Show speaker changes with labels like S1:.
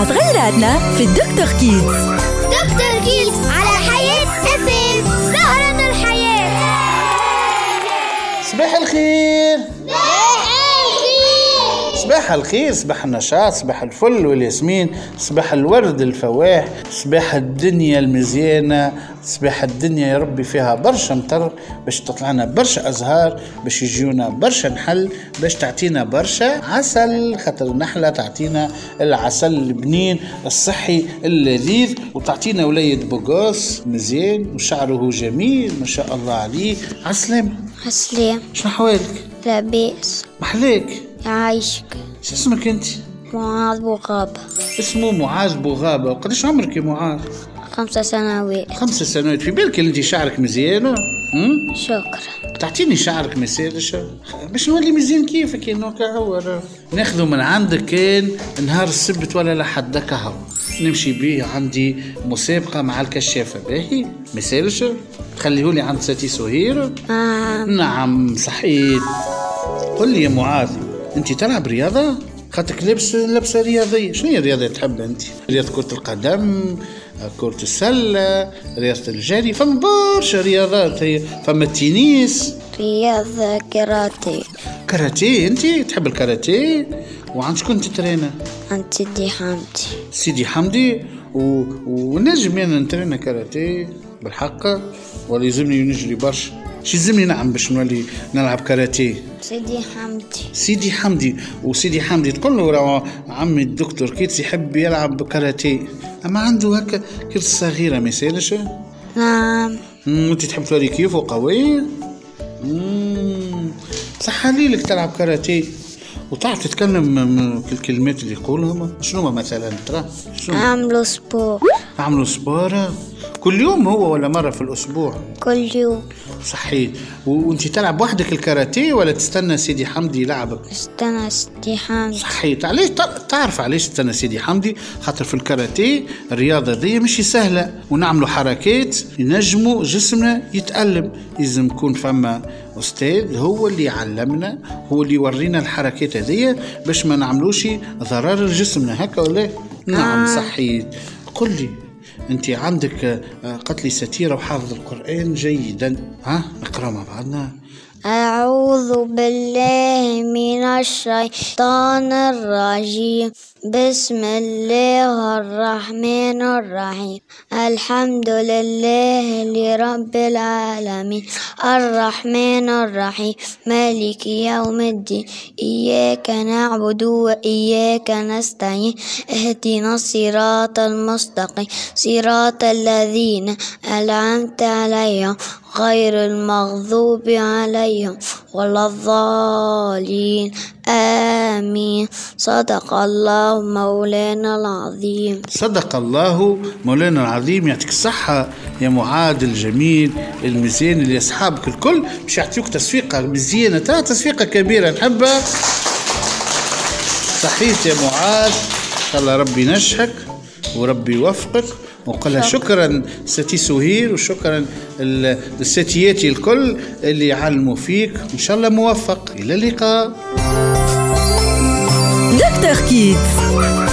S1: مع صغيراتنا في الدكتور كيدز.
S2: دكتور كيدز على حياة FM، زهرة الحياة.
S3: صباح الخير. صباح الخير، صباح النشاط، صباح الفل والياسمين، صباح الورد الفواح، صباح الدنيا المزيانة، صباح الدنيا يا ربي فيها برشا مطر باش تطلعنا برشا أزهار، باش يجيونا برشا نحل، باش تعطينا برشا عسل، خاطر النحلة تعطينا العسل البنين الصحي اللذيذ، وتعطينا وليد بوغوس مزيان وشعره جميل ما شاء الله عليه. عسلام.
S2: عسلام.
S3: شنو حوالك؟
S2: لاباس.
S3: محلاك.
S2: يعيشك.
S3: شو اسمك انت؟
S2: معاذ بوغابة.
S3: اسمه معاذ بوغابة. وقديش عمرك يا معاذ؟
S2: 5 سنوات.
S3: 5 سنوات. في بالك انت شعرك مزيان؟
S2: شكرا.
S3: تعطيني شعرك مسالش باش نولي مزيان كيفك يا نوكا. هو ناخذه من عندك كان نهار السبت ولا لحد هو نمشي بيه، عندي مسابقة مع الكشافة باهي مسالش خليهولي عند ساتي سهير. نعم صحيح. قل لي يا معاذ، انت تلعب رياضة؟ خاطرك لابسة رياضية. شنو هي الرياضة تحبها انت؟ رياضة كرة القدم، كرة السلة، رياضة الجري، فما برشا رياضات. هي فما التنس،
S2: رياضة كاراتيه.
S3: كاراتيه؟ انت تحب الكاراتيه؟ وعند شكون تترينا؟
S2: عند سيدي حمدي.
S3: سيدي حمدي. ونجم انا نترينا كاراتيه بالحق ولا يلزمني نجري برشا؟ شو يلزمني نعم باش نولي نلعب كاراتيه؟
S2: سيدي حمدي.
S3: سيدي حمدي. وسيدي حمدي تقول له راه عمي الدكتور كيتس يحب يلعب كاراتيه، اما عنده هكا كرت صغيره ما يسالش.
S2: نعم.
S3: انت تحب توري كيفه قوي. صح لك تلعب كاراتيه وتعرف تتكلم الكلمات اللي يقولهم. شنو مثلا ترى؟
S2: عملوا سبور.
S3: عملوا سبور كل يوم هو ولا مرة في الأسبوع؟
S2: كل يوم.
S3: صحيح. وانت تلعب وحدك الكاراتيه ولا تستنى سيدي حمدي يلعبك؟
S2: استنى سيدي حمدي.
S3: صحيح. علاش تعرف علاش تستنى سيدي حمدي؟ خاطر في الكاراتيه الرياضة دي مش سهلة ونعملوا حركات ينجموا جسمنا يتألم. لازم يكون فما أستاذ هو اللي يعلمنا، هو اللي يورينا الحركات هذه باش ما نعملوش ضرر لجسمنا. هكا ولا؟ نعم صحيح. قل لي انت عندك قتلي ستيرة وحافظ القرآن جيدا، ها نقرأ مع بعضنا.
S2: أعوذ بالله من الشيطان الرجيم. بسم الله الرحمن الرحيم. الحمد لله لرب العالمين الرحمن الرحيم مالك يوم الدين. إياك نعبد وإياك نستعين. اهدنا الصراط المستقيم صراط الذين أنعمت عليهم غير المغضوب عليهم ولا الضالين. آمين. صدق الله مولانا العظيم.
S3: صدق الله مولانا العظيم. يعطيك الصحة يا معاذ الجميل المزيان اللي أصحابك الكل باش يعطيوك تصفيقة مزيانة، ترى تصفيقة كبيرة نحبها. صحيح يا معاذ. الله ربي ينجحك وربي يوفقك. وقال شكرا ستي سهير وشكرا للستياتي الكل اللي يعلموا فيك. إن شاء الله موفق. إلى اللقاء.
S1: دكتور كيدز.